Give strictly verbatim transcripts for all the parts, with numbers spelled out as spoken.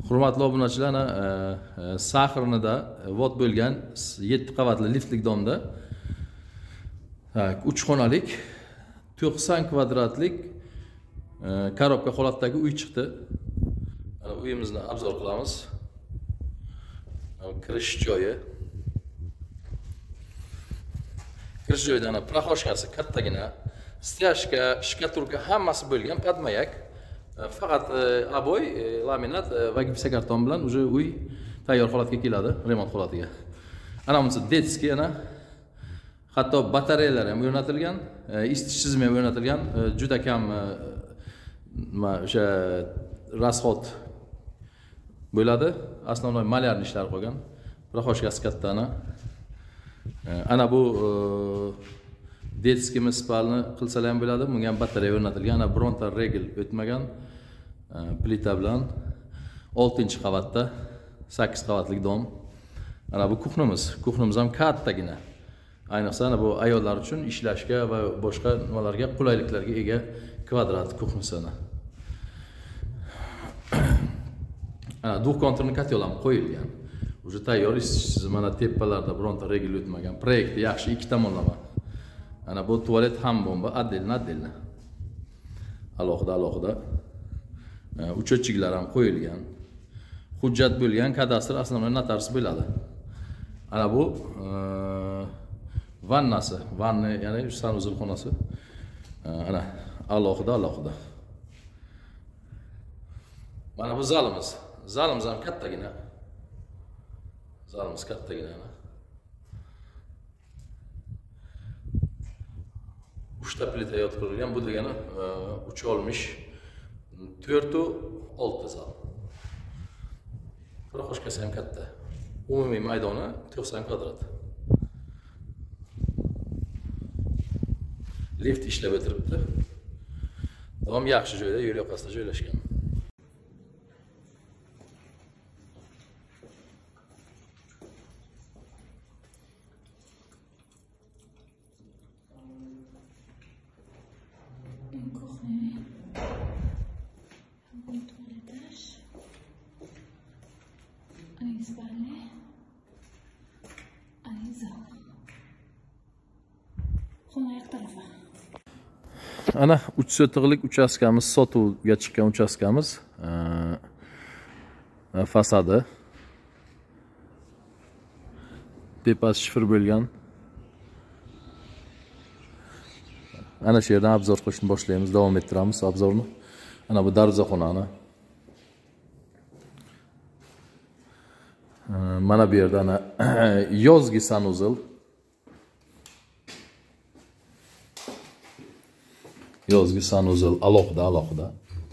Hurmatli obunachilar, ana Saxirnida vod bo'lgan yetti qavatli liftlik domda uch xonalik to'qson kvadratlik korobka holatdagi uy chiqdi. Ana uyimizni obzor qilamiz. Kirish joyi. Kirish joyida ana proxoshkasi kattagina, stяжка, shkaturka hammasi bo'lgan, padmayak. Faqat aboy, laminat va gipsokarton bilan уже uy tayyor holatga keladi, remont holatiga. Ana bunisi detskiy, ana hatto batareyalar ham o'rnatilgan, isitish tizimi ham o'rnatilgan, juda kam o'sha расход bo'ladi. Основной malyarni ishlar qo'ygan. Proxoshkasi katta ana. Ana bu detskiy municipalni qilsalar ham bo'ladi. Bunga ham batareya o'rnatilgan. Ana bironta regel o'tmagan. Plita bilan oltinchi qavatda sakkiz qavatlik dom. Ana bu kuxnimiz. Kuxnimiz ham kattagina. Ayniqsa ana bu ayollar uchun ishlashga va boshqa nimalarga qulayliklarga ega kvadrat kuxnisi ana. Ana duxkonturni katyol ham qo'yilgan. Уже tayyor isitish tizimi, mana tepalarda bironta regel o'tmagan. Proyekti yaxshi, ikki tomonlama. Ana bu tualet ham bomba, отдельно-отдельно. Alohida alohida. Uchotchiklar ham qo'yilgan. Hujjat bo'lgan, kadastr основной notarius bo'ladi. Ana bu vannasi, vanna, ya'ni sanuzul xonasi. Ana alohida alohida. Mana bu zalimiz. Zalimiz ham kattagina. Zalimiz kattagina ana. uchta plita yotqirilgan. Bu degani uch oltmish to'rt u olti zal. Proxoshkasi ham katta. Umumiy maydoni to'qson kvadrat. Lift ishlab o'tiribdi. Dom yaxshi joyda, yo'l yoqasida joylashgan. Ana uch sotiqlik uchastkamiz, sotuvga chiqqan uchastkamiz. Fasadi. Tepasi shifr bo'lgan. Ana shu yerdan obzor qilishni boshlaymiz, davom ettiramiz obzorni. Ana bu darvozaxonani. Mana bu yerda ana yozgi sanuzul. Yozgi sanuzul alohida alohida.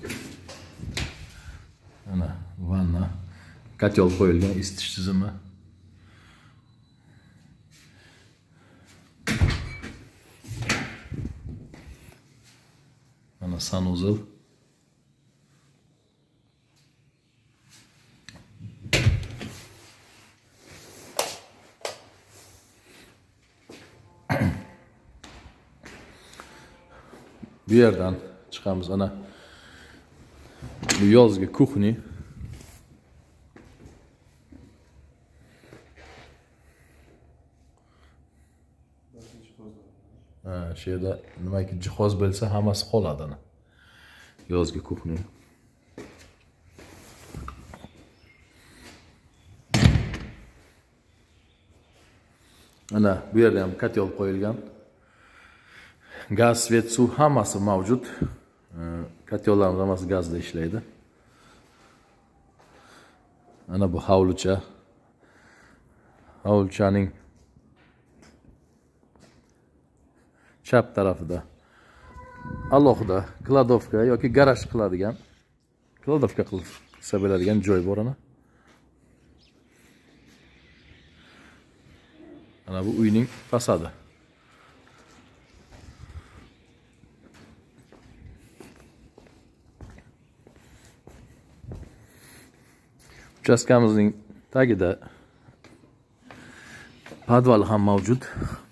Ana vanna, katyol qo'yilgan, isitish tizimi. Ana sanuzul. Bu yerdan chiqamiz. Ana bu yozgi kuxni. Ha, shu yerda nimaki jihoz bo'lsa, hammasi qoladi ana. Yozgi kuxni. Ana bu yerda ham katyol qo'yilgan. Gaz, svet, suv hammasi mavjud. Katyollarimiz hammasi gazda ishlaydi. Ana bu hovlicha. Hovlichaning chap tarafida alohida kladovka yoki garaj qiladigan, kladovka qilsa bo'ladigan joy bor ana. Ana bu uyning fasadi. Uchastkamizning tagida podval ham mavjud.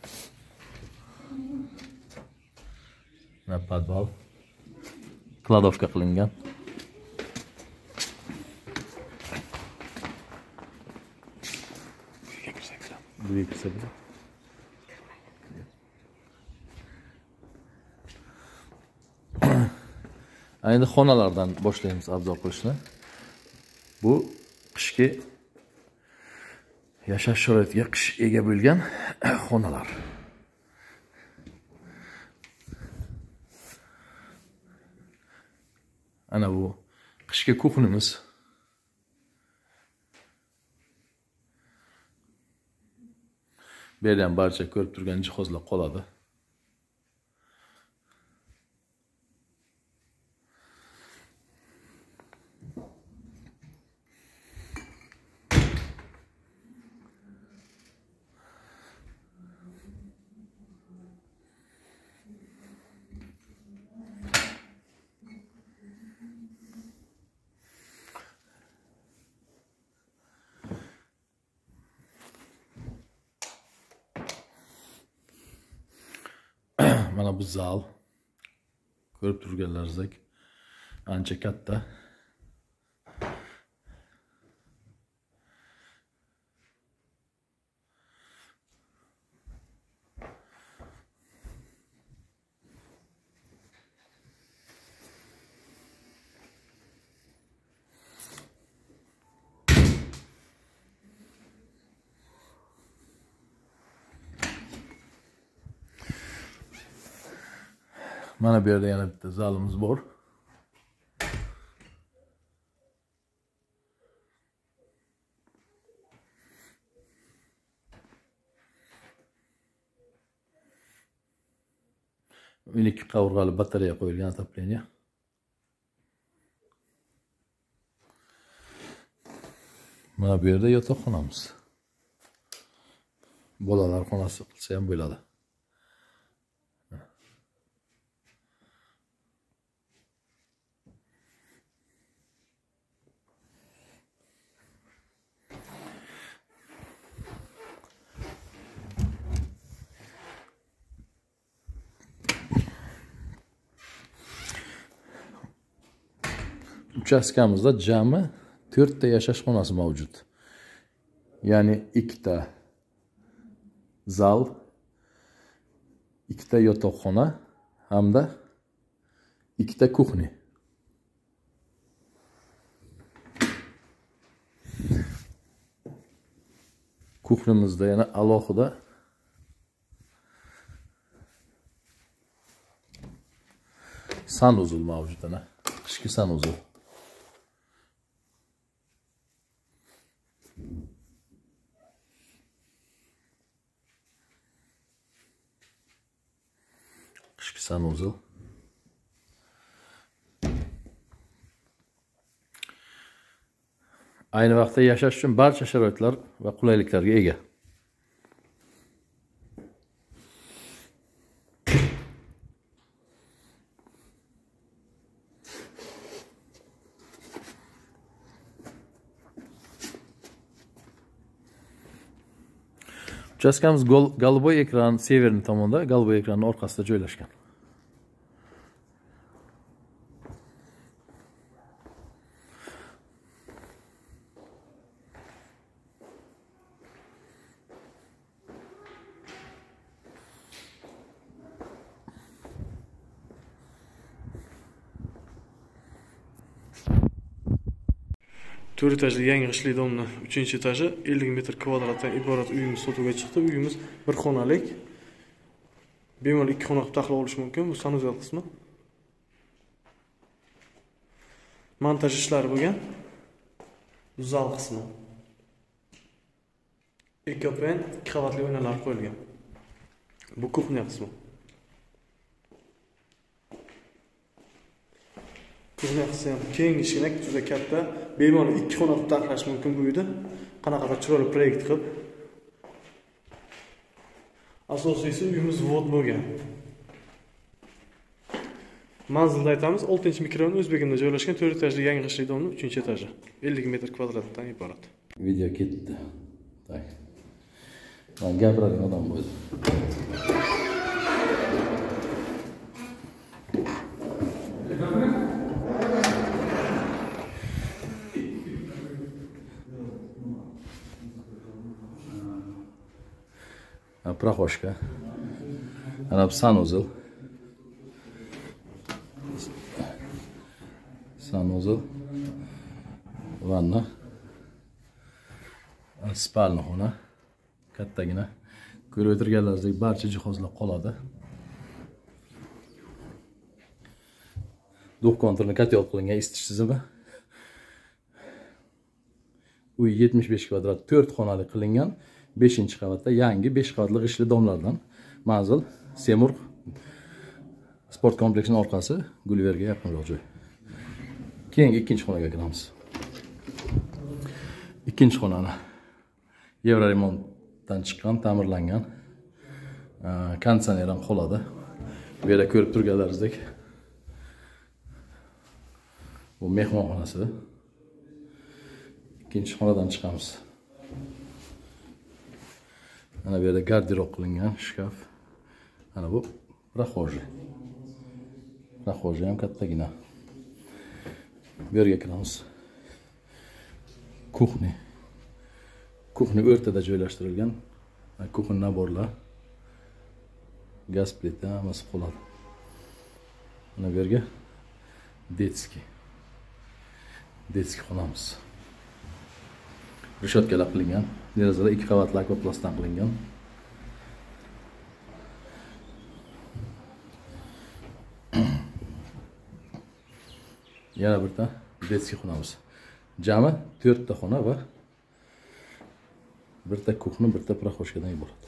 Mana podval. Kladovka qilingan. Двигаться bu. Endi xonalardan boshlaymiz abzor qilishni. Bu qishki yashash sharoitiga qish ega bo'lgan xonalar. Ana bu qishki kuxnimiz. Bu yerda ham barcha ko'rib turgan jihozlar qoladi. Mana bu zal. Ko'rib turganlaringizdek ancha katta. Mana bu yerda yana bitta zalimiz bor. ikki qavurg'ali batareya qo'yilgan отопление. Mana bu yerda yotoqxonamiz. Bolalar xonasi qilsa ham bo'ladi. Uchastkamizda jami to'rtta yashash xonasi mavjud. Ya'ni ikkita zal, ikkita yotoqxona hamda ikkita kuxni. Kuxnimizda yana alohida sanuzul mavjud ana. Qishki sanuzul. Qishki sanuzul. Ayni vaqtda yashash uchun barcha sharoitlar va qulayliklarga ega. Uchastkamiz golboy ekran severni tomonda, golboy ekranning orqasida joylashgan. to'rt etajli yangi qishli domni uchinchi etaji ellik metr kvadratdan iborat uyimiz sotuvga chiqdi. Uyimiz bir xonalik. Bemalol ikki xona qilib taxlab olish mumkin. Bu sanuzel qismi. Montaj ishlari bo'lgan. Bu zal qismi. Ikki open ikki qavatli oynalar qo'yilgan. Bu kuxnya qismi. Kuxnya qismi ham keng, kichkina, juda katta. Bemalol ikki xona qilib taxlash mumkin bu uyda. Qanaqadir chiroyli proyekt qilib. Asosiysi uyimiz vod bo'lgan. Manzilda aytamiz, oltinchi mikrorayon O'zbekimda joylashgan to'rt etajli yangi qishli domning uchinchi etaji. ellik metr kvadratdan iborat. Video ketdi. Tak. Men gapiradigan odam bo'ldi. Proxoshka. Ana bu sanuzel. Sanuzel. Vanna. Spalni xona. Kattagina. Ko'rib o'tirganlaringizdek barcha jihozlar qoladi. Duh konturni katyol qilingan isitish tizimi. Uy yetmish besh kvadrat to'rt xonali qilingan. beshinchi qavatda yangi besh qavatli g'ishli domlardan. Manzil Semur sport kompleksining orqasi Gulliverga yaqinroq joy. Keyingi ikkinchi xonaga kiramiz. Ikkinchi xonani Yevroremontdan chiqqan, ta'mirlangan konditsioner ham qoladi. Bu yerda ko'rib turganlaringizdek bu mehmonxonasi. İkinci xonadan chiqamiz. Ana bu yerda garderob qilingan shkaf. Ana bu proxoji. Proxoji ham kattagina. Bu yerga kiramiz. Kuxni. Kuxni o'rtada joylashtirilgan. Kuxni naborlar. Gaz plita hammasi qoladi. Ana bu yerga detski. Detski xonamiz. Rishotkalar qilingan. Derazalar ikki qavatli akvaplastdan qilingan. Yana bitta detski xonamiz. Jami to'rtta xona va bitta kuxni, bitta proxoshkadan iborat.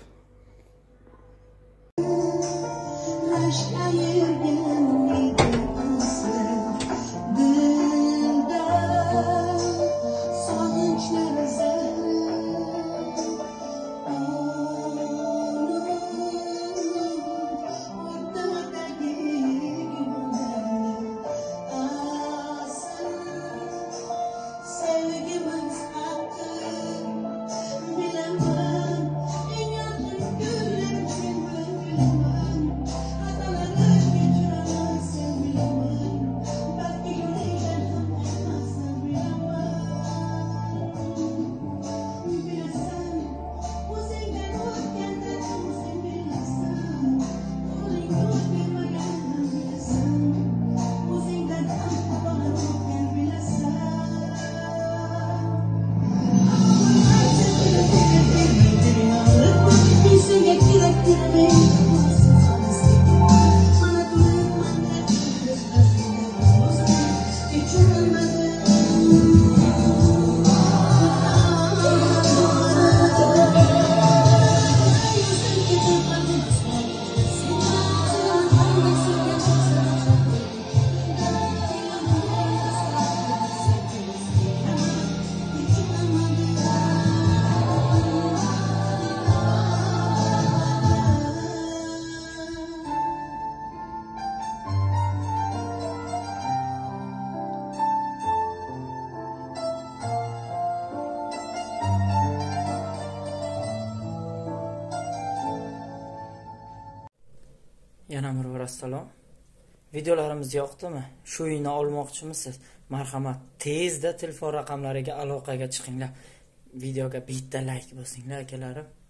Yana bir bir assalom. Videolarimiz yoqdimi? Shu uyni olmoqchimisiz? Marhamat, tezda telefon raqamlariga aloqaga chiqinglar. Videoga bitta like bosinglar akalarim.